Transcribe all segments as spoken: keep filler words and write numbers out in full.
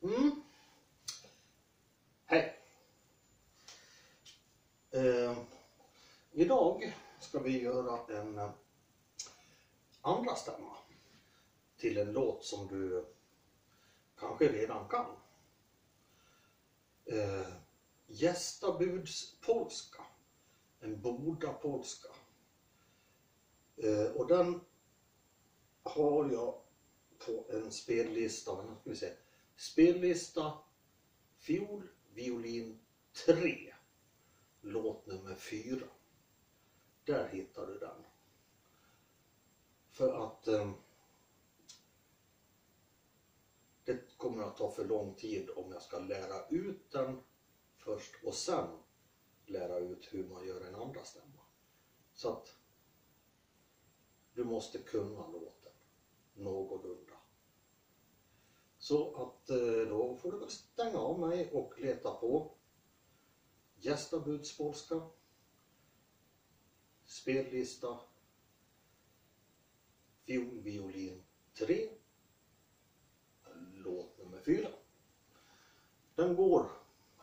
Mm. Hej! Eh, idag ska vi göra en eh, andra stämma till en låt som du kanske redan kan. Eh, Gästabudspolska, en bodapolska. Eh, och den har jag på en spellista, nu ska vi se, spellista fiol, violin tre, låt nummer fyra. Där hittar du den. För att eh, det kommer att ta för lång tid om jag ska lära ut den först och sen lära ut hur man gör en andra stämma. Så att du måste kunna låten någorlunda. Så att eh, då får du väl stänga av mig och leta på Gästabudspolska, spellista fiol, violin tre, låt nummer fyra. Den går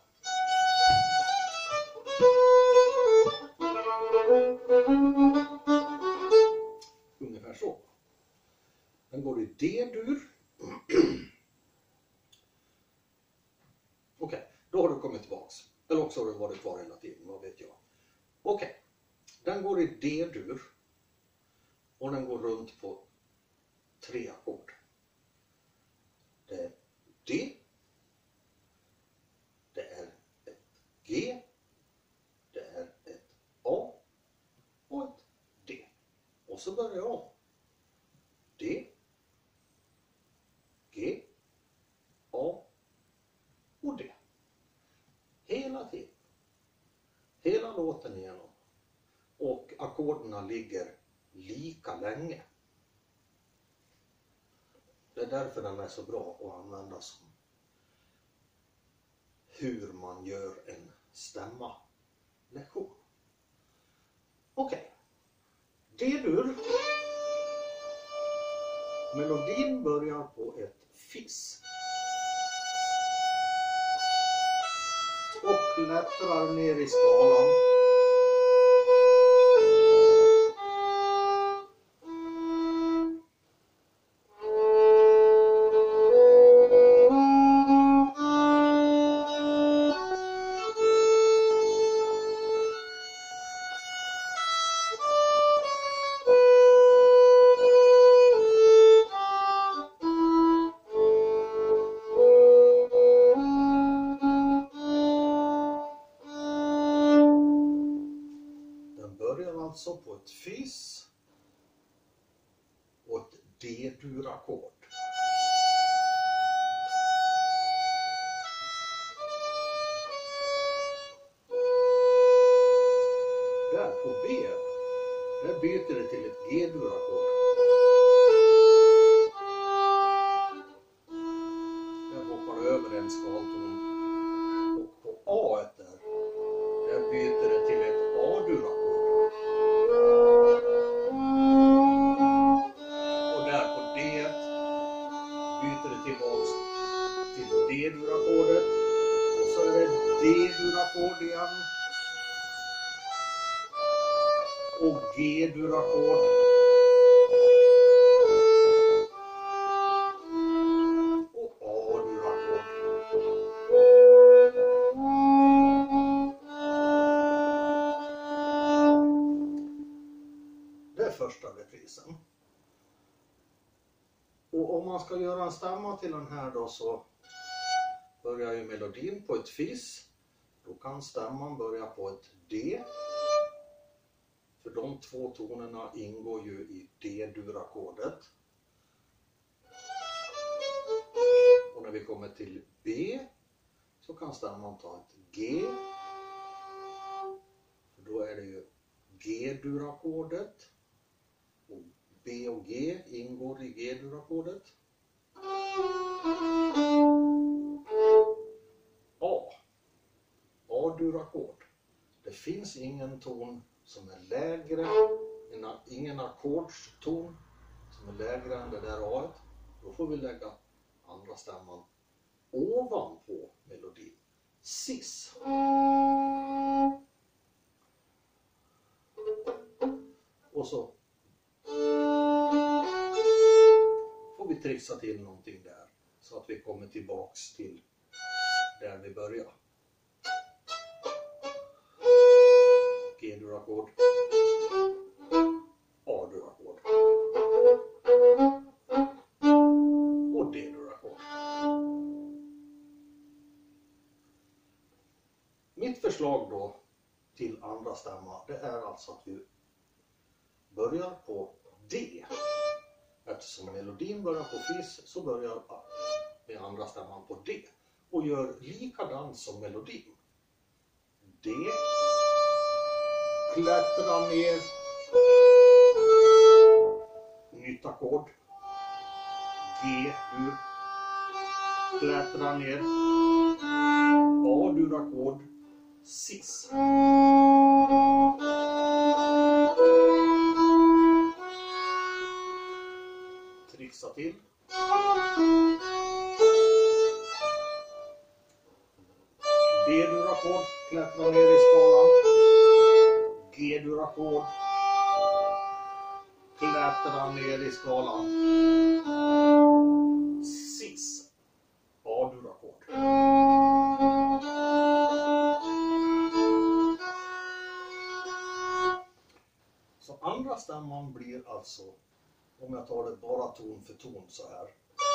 ungefär så. Den går i D-dur. Okej, okay, då har du kommit tillbaks. Eller också har du varit kvar hela tiden, vad vet jag. Okej, okay. Den går i D-dur. Och den går runt på tre ackord. Det är D. Det är ett G. Det är ett A. Och ett D. Och så börjar jag om. D. G. A. Och D. Hela tiden. Hela låten igenom. Och ackorderna ligger lika länge. Det är därför den är så bra att använda som hur man gör en stämma lektion. Okej. Okay. D-dur. Melodin börjar på ett fiss. Och klättrar ner i skalan. Alltså på ett fiss och ett D-dur-ackord. Där på B, där byter det till ett G-dur-ackord. Där hoppar det över en skalton. Och på A där, där byter det till ett A-dur-ackord. Tillbaks till D-dur-ackordet och så är det D-dur-ackord igen och G-dur-ackord och A-dur-ackord. Det är första reprisen. Och om man ska göra en stämma till den här då så börjar ju melodin på ett fiss. Då kan stämman börja på ett D. För de två tonerna ingår ju i D-dur-ackordet. Och när vi kommer till B så kan stämman ta ett G. För då är det ju G-dur-ackordet. Och B och G ingår i G-dur-ackordet. A. A-dur-ackord. Det finns ingen ton som är lägre, ingen ackordston som är lägre än det där A-et. Då får vi lägga andra stämman ovanpå melodin. Cis. Och så får vi trixa till någonting där så att vi kommer tillbaks till där vi börjar. G-dur-ackord, A-dur-ackord och D-dur-ackord. Mitt förslag då till andra stämma, det är alltså att vi börjar på D. Eftersom melodin börjar på fis så börjar med andra stämman på D och gör likadant som melodin. D, klättra ner, nytt ackord, G-dur, klättra ner, A-dur-ackord, cis. Trixa till. D-dur-ackord, klättra ner i skalan. G-dur-ackord, klättra ner i skalan. Cis. A-dur-ackord. Så andra stämman blir alltså, om jag tar det bara ton för ton så här.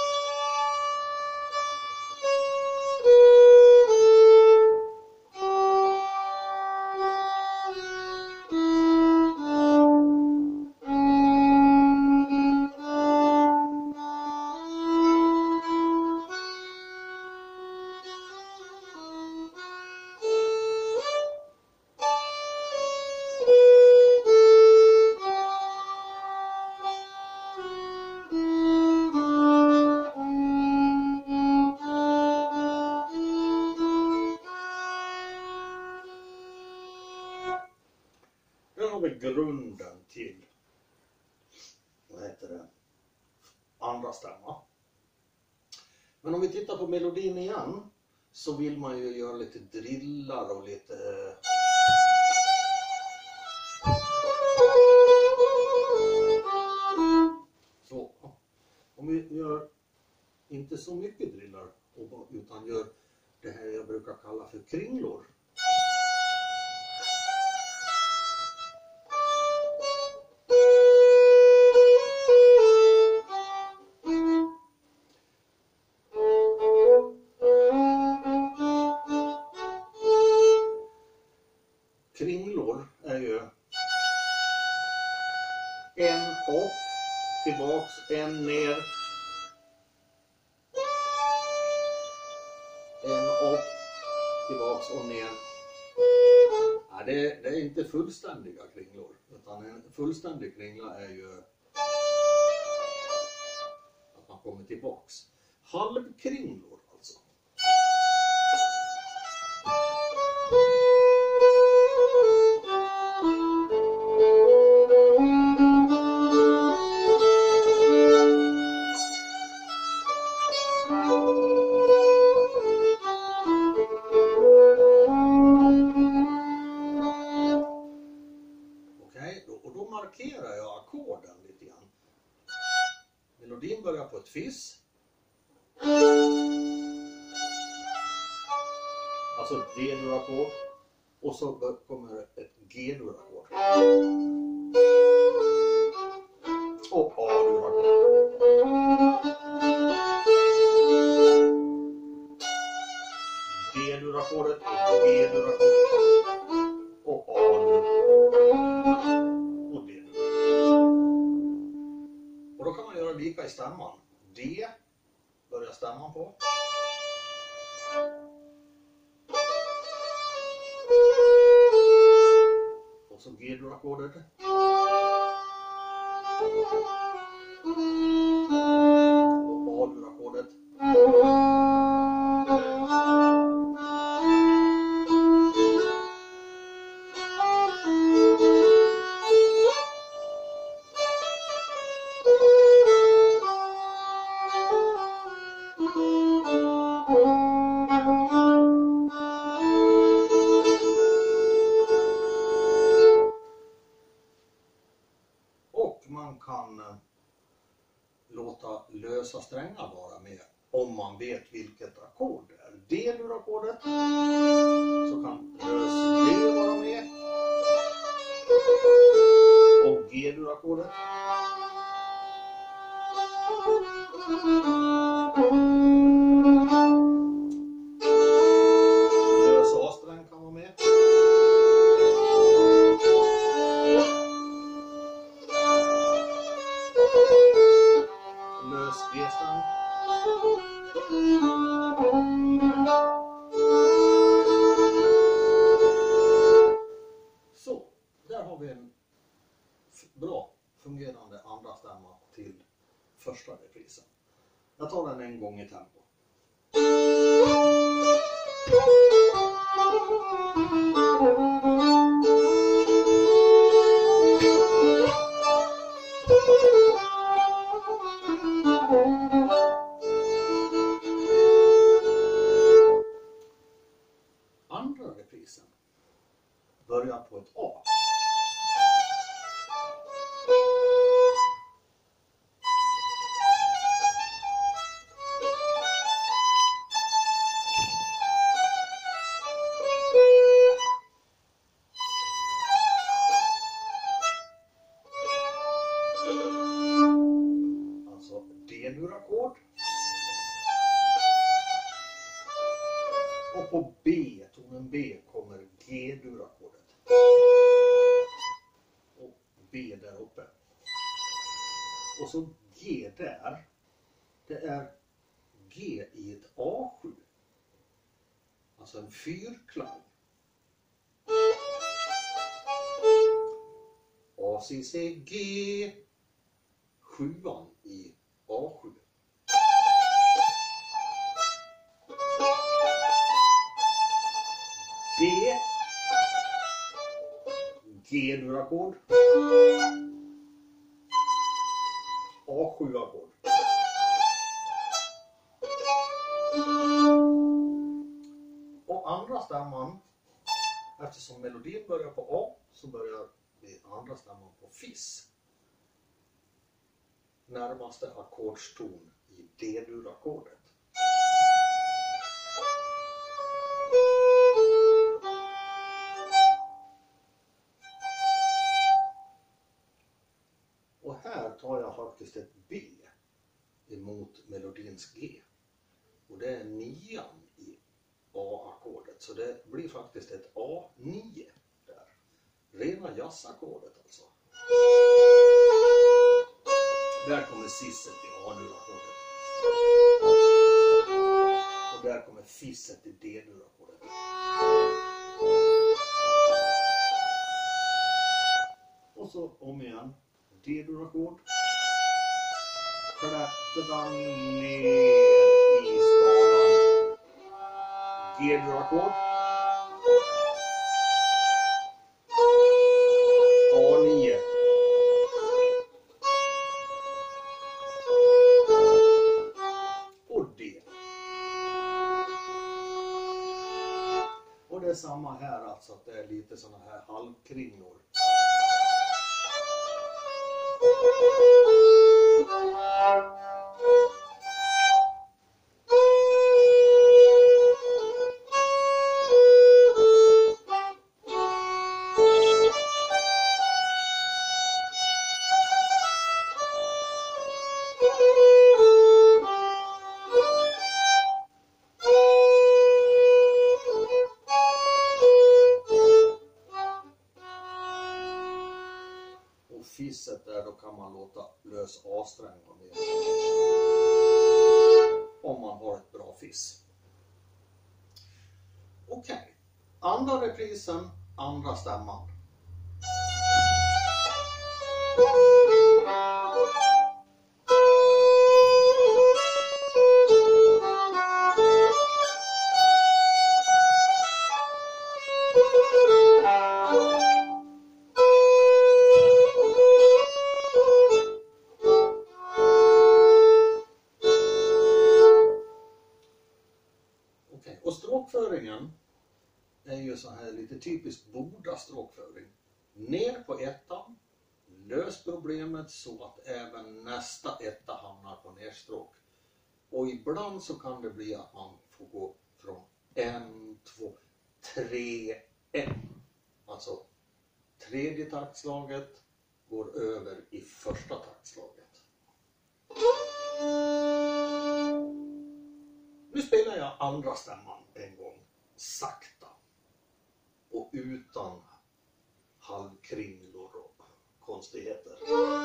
Grunden till, vad heter det, andra stämma. Men om vi tittar på melodin igen så vill man ju göra lite drillar och lite så. Om vi gör inte så mycket drillar utan gör det här jag brukar kalla för kringlor. Kringlor är ju en upp, tillbaks, en ner, en upp, tillbaks och ner. Ja, det, det är inte fullständiga kringlor, utan en fullständig kringla är ju att man kommer tillbaks. Halvkringlor alltså. Markerar jag ackorden lite grann. Melodin börjar på ett fis. Alltså D-dur-ackord. Och så kommer ett G-dur-ackord. Och A-dur-ackord. D-dur-ackordet och G-dur-ackordet. Och A-dur. Och då kan man göra lika i stämman. D börjar stämman på. Och så G-dur-ackordet. Och A-dur-ackordet. man kan eh, låta lösa strängar vara med om man vet vilket ackord det är. D-dur-ackordet, så kan lös D vara med. Och G-dur-ackordet. Lös A-sträng kan vara med. Lös G-sträng. Så, där har vi en bra fungerande andra stämma till första reprisen. Jag tar den en gång i tempo. Andra reprisen börjar på ett A. Alltså D-dur-ackord. Och på B, tonen B, kommer G-dur-ackordet. Och B där uppe. Och så G där. Det är G i ett A sju. Alltså en fyrklang. A, C, C, G. Sjuan i A sju. D. G-dur-ackord. A sju-ackord. Och andra stämman, eftersom melodin börjar på A, så börjar vi andra stämman på Fis. Närmaste ackordston i D-dur-ackordet. Och här tar jag faktiskt ett B emot melodins G. Och det är nian i A-ackordet. Så det blir faktiskt ett A nio där. Rena jazzackordet alltså. Där kommer sisset i A-dur-ackordet. Och där kommer fisset i D-dur-ackordet. Och så om igen. D-dur-ackord. Klättrar ner i skalan. G-dur-ackord. A nio. Och D. Och det är samma här, alltså att det är lite såna här halvkringor. Fisset där, då kan man låta lös A-sträng vara med. Om man har ett bra fiss. Okej. Okay. Andra reprisen, andra stämman. Och stråkföringen är ju så här lite typiskt Boda stråkföring. Ner på ettan, lös problemet så att även nästa etta hamnar på nerstråk. Och ibland så kan det bli att man får gå från en, två, tre, en. Alltså tredje taktslaget går över i första taktslaget. Nu spelar jag andra stämman en gång sakta och utan halvkringlor och konstigheter.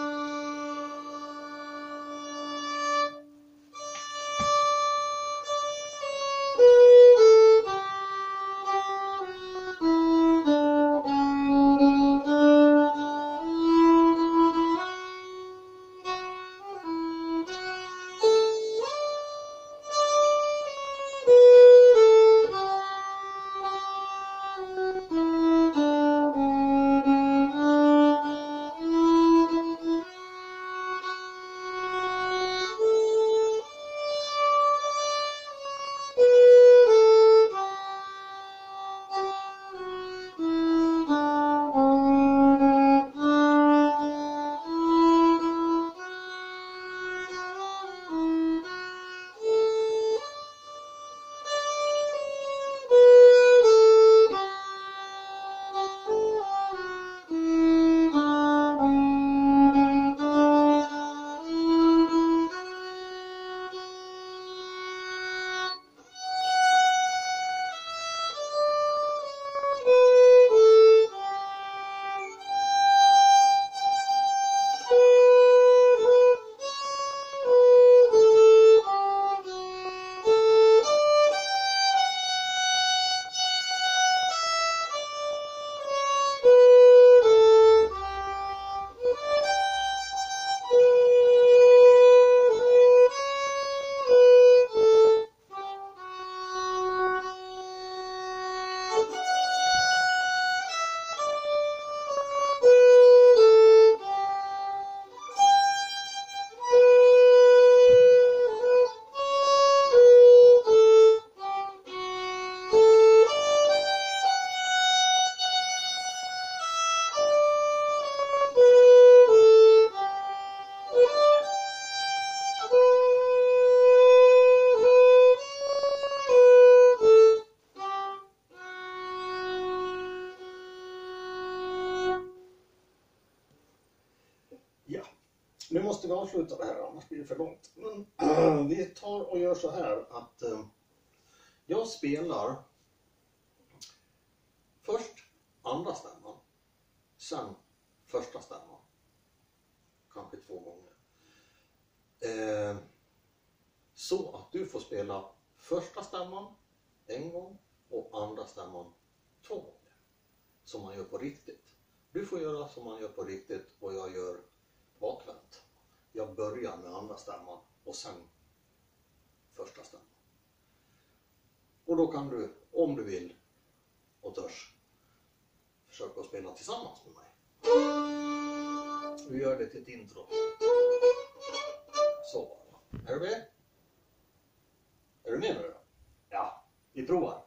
Nu måste vi avsluta det här, annars blir det för långt. Men äh, vi tar och gör så här att äh, jag spelar först andra stämman, sen första stämman. Kanske två gånger. Äh, så att du får spela första stämman en gång och andra stämman två gånger. Som man gör på riktigt. Du får göra som man gör på riktigt och jag gör bakvänt. Jag börjar med andra stämman och sen första stämman. Och då kan du, om du vill och törs, försöka spela tillsammans med mig. Vi gör det till ett intro. Så bara. Är du med? Är du med nu då? Ja, vi provar.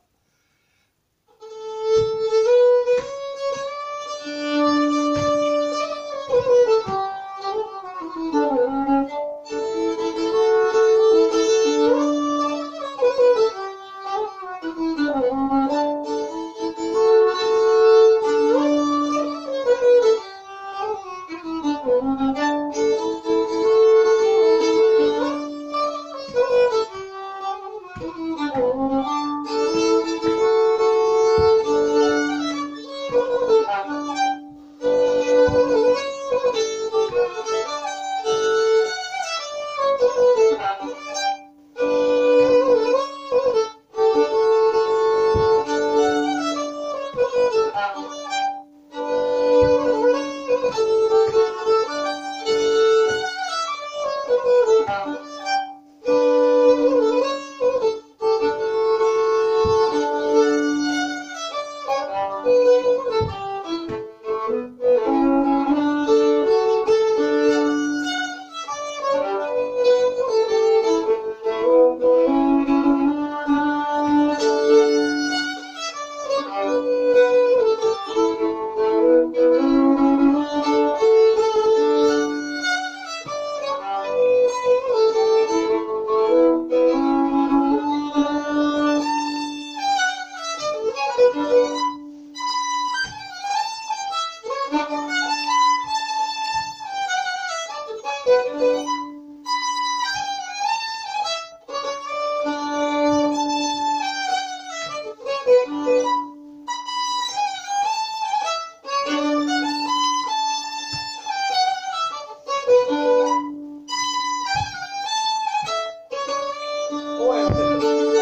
Och en till.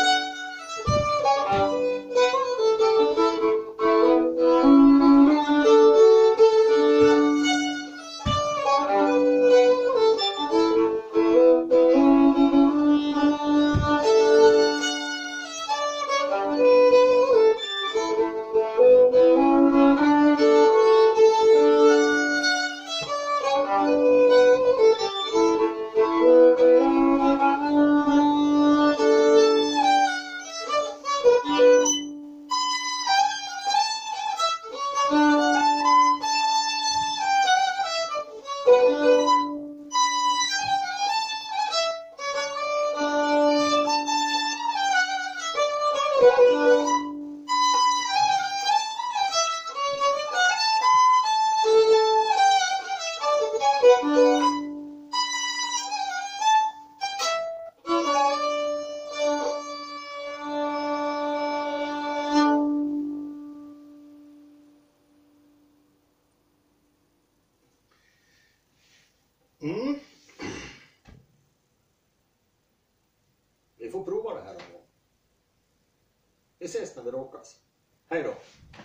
Mm. Vi får prova det här någon gång. Vi ses när vi råkas. Hej då!